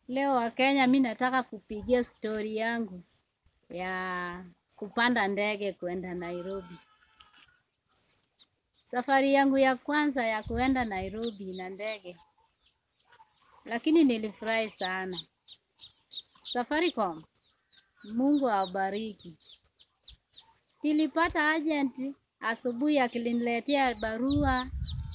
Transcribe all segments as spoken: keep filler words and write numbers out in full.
Leo wa Kenya, mimi nataka kupigia story yangu ya kupanda ndege kwenda Nairobi. Safari yangu ya kwanza ya kuenda Nairobi na ndege, lakini nilifurahi sana. Safaricom, Mungu awabariki. Nilipata agent asubuhi akiniletea barua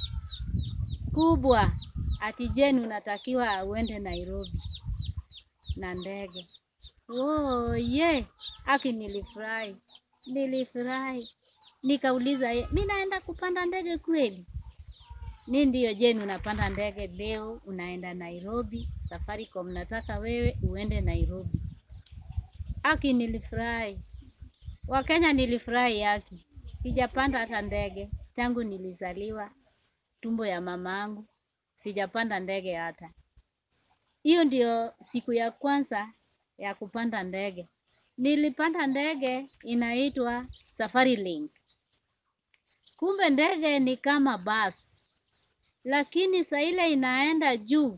kubwa ati Jane unatakiwa uende Nairobi na ndege. Oh, ye, aki nilifurahi. Nilifurahi. Nikauliza ye, mimi naenda kupanda ndege kweli? Ni ndio Jane, unapanda ndege leo, unaenda Nairobi. Safaricom nataka wewe uende Nairobi. Aki nilifurahi. Wakenya nilifurahi yaki. Sijapanda hata ndege tangu nilizaliwa tumbo ya mamangu. Sijapanda ndege hata. Hiyo ndio siku ya kwanza ya kupanda ndege. Nilipanda ndege inaitwa Safari Link. Kumbe ndege ni kama bus, lakini saa ile inaenda juu.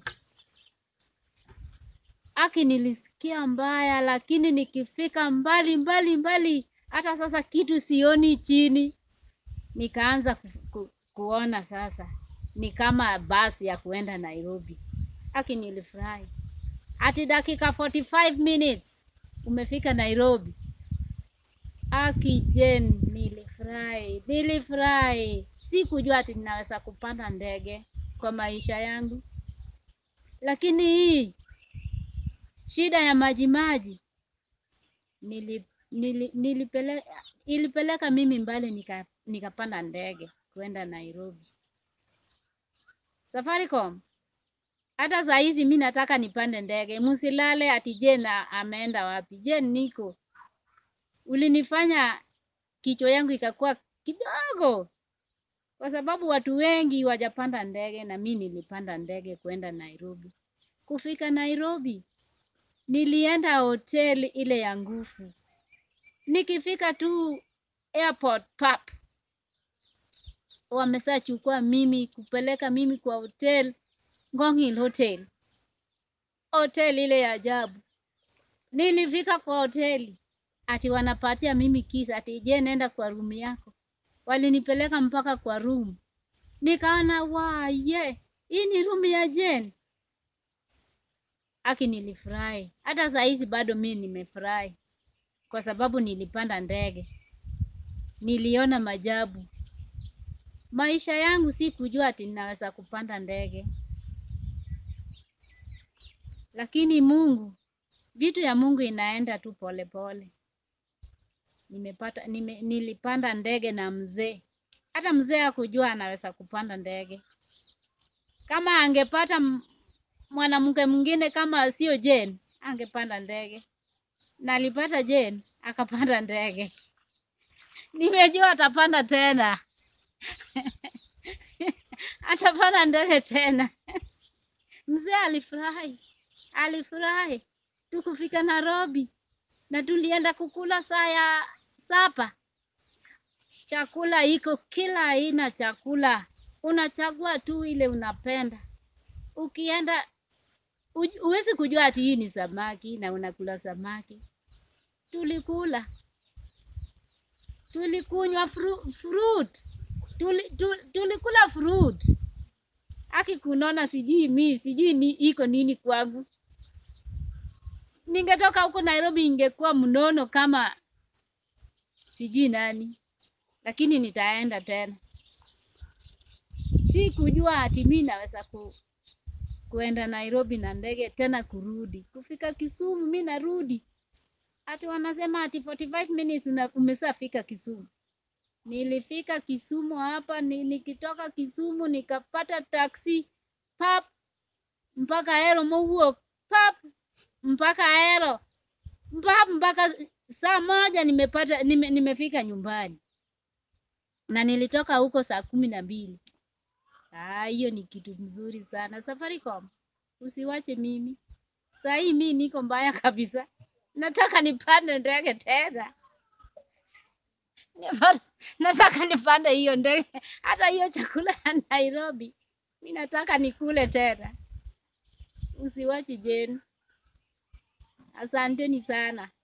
Aki nilisikia mbaya, lakini nikifika mbali mbali mbali, hata sasa kitu sioni chini. Nikaanza ku, ku, kuona sasa ni kama bus ya kuenda Nairobi. Aki nilifurahi. Ati dakika arobaini na tano minutes umefika Nairobi. Aki Jane, nilifurahi. Nilifurahi. Sikujua ati ninaweza kupanda ndege kwa maisha yangu. Lakini hii shida ya maji maji nili, nili, nilipeleka ilipeleka mimi mbali nika nikapanda ndege kwenda Nairobi. Safaricom, hata saa hizi mimi nataka nipande ndege. Msilale ati Jane ameenda wapi. Jane niko. Ulinifanya kichwa yangu ikakuwa kidogo, kwa sababu watu wengi wajapanda ndege na mimi nilipanda ndege kwenda Nairobi. Kufika Nairobi, nilienda hoteli ile ya nguvu. Nikifika tu airport pap, wamesachukua mimi kupeleka mimi kwa hotel Ngong Hill Hotel. Hotel ile ya ajabu. Nilifika kwa hoteli ati wanapatia mimi kisa ati je, nenda kwa room yako. Walinipeleka mpaka kwa room. Nikaona wa ye, hii ni room ya Jane. Aki nilifurahi. Hata saa hizi bado mimi nimefurahi, kwa sababu nilipanda ndege. Niliona majabu. Maisha yangu si kujua ati ninaweza kupanda ndege. Lakini Mungu, vitu ya Mungu inaenda tu pole pole. Nimepata nime, nilipanda ndege na mzee. Hata mzee hakujua anaweza kupanda ndege. Kama angepata mwanamke mwingine kama sio Jane, angepanda ndege. Na alipata Jane, akapanda ndege. Nimejua atapanda tena. Atapanda ndege tena. Mzee alifurahi. Alifurahi. Tukufika Nairobi na tulienda kukula saa ya sapa. Chakula iko kila aina chakula. Unachagua tu ile unapenda. Ukienda uwezi kujua ati hii ni samaki na unakula samaki. Tulikula. Tulikunywa fru, fruit. Tuli, tu, tulikula fruit. Aki kunona sijui mimi, sijui ni iko nini kwangu. Ningetoka huko Nairobi ingekuwa mnono kama sijui nani. Lakini nitaenda tena. Si kujua ati mimi naweza ku, kuenda Nairobi na ndege tena kurudi. Kufika Kisumu mimi narudi. Ati wanasema ati arobaini na tano minutes umeshafika Kisumu. Nilifika Kisumu hapa, nikitoka Kisumu nikapata taxi pap mpaka Aero Mohuo pap mpaka Aero pap mpaka saa moja nimepata nime, nimefika nyumbani. Na nilitoka huko saa kumi na mbili. Ah, hiyo ni kitu mzuri sana. Safaricom, usiwache mimi. Saa hii mimi niko mbaya kabisa. Nataka nipande ndege tena. Nataka nipande hiyo ndege. Hata hiyo chakula ya Nairobi mimi nataka nikule tena. Usiwache Jane. Asanteni sana.